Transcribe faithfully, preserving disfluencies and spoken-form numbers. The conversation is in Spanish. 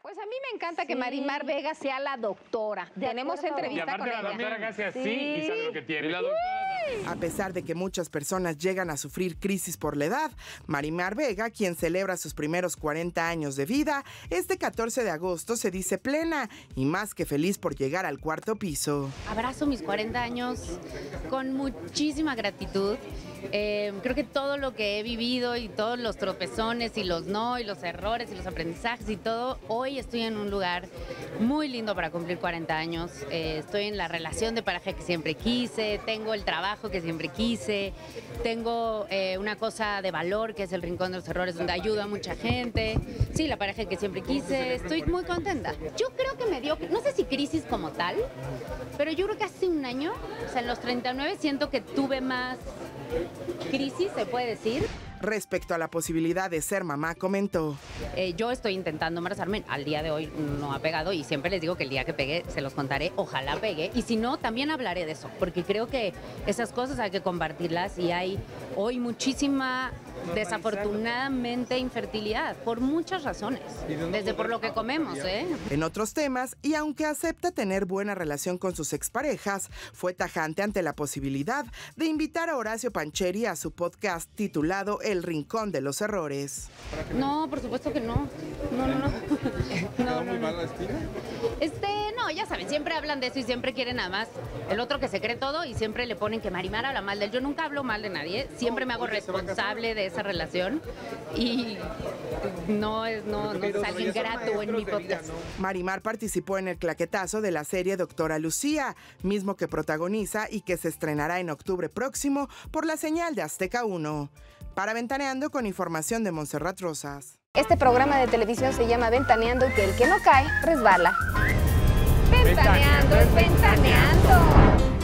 Pues a mí me encanta que sí. Marimar Vega sea la doctora. De Tenemos acuerdo. entrevista y aparte con la ella. doctora casi así sí. y sabe lo que tiene. La doctora... A pesar de que muchas personas llegan a sufrir crisis por la edad, Marimar Vega, quien celebra sus primeros cuarenta años de vida, este catorce de agosto se dice plena y más que feliz por llegar al cuarto piso. Abrazo mis cuarenta años con muchísima gratitud. Eh, creo que todo lo que he vivido y todos los tropezones y los no y los errores y los aprendizajes y todo, hoy estoy en un lugar muy lindo para cumplir cuarenta años. Eh, estoy en la relación de pareja que siempre quise, tengo el trabajo que siempre quise, tengo eh, una cosa de valor que es el Rincón de los Errores donde ayuda a mucha gente. Sí, la pareja que siempre quise, estoy muy contenta. Yo creo que me dio, no sé si crisis como tal, pero yo creo que hace un año, o sea, en los treinta y nueve siento que tuve más crisis, se puede decir. Respecto a la posibilidad de ser mamá, comentó. Eh, yo estoy intentando embarazarme, al día de hoy no ha pegado y siempre les digo que el día que pegue se los contaré, ojalá pegue. Y si no, también hablaré de eso, porque creo que esas cosas hay que compartirlas y hay hoy muchísima, desafortunadamente, infertilidad, por muchas razones, desde por lo que comemos, ¿eh? En otros temas, y aunque acepta tener buena relación con sus exparejas, fue tajante ante la posibilidad de invitar a Horacio Pancheri a su podcast titulado El Rincón de los Errores. No, por supuesto que no. No, no, no. ¿Quedó muy mal la espina? Este, no, ya saben, siempre hablan de eso y siempre quieren nada más el otro que se cree todo y siempre le ponen que Marimar habla mal de él. Yo nunca hablo mal de nadie, siempre me hago responsable de esa relación y no es, no, no es alguien grato en mi podcast. Marimar participó en el claquetazo de la serie Doctora Lucía, mismo que protagoniza y que se estrenará en octubre próximo por la señal de Azteca uno. Para Ventaneando, con información de Montserrat Rosas. Este programa de televisión se llama Ventaneando y que el que no cae, resbala. Ventaneando es ventaneando.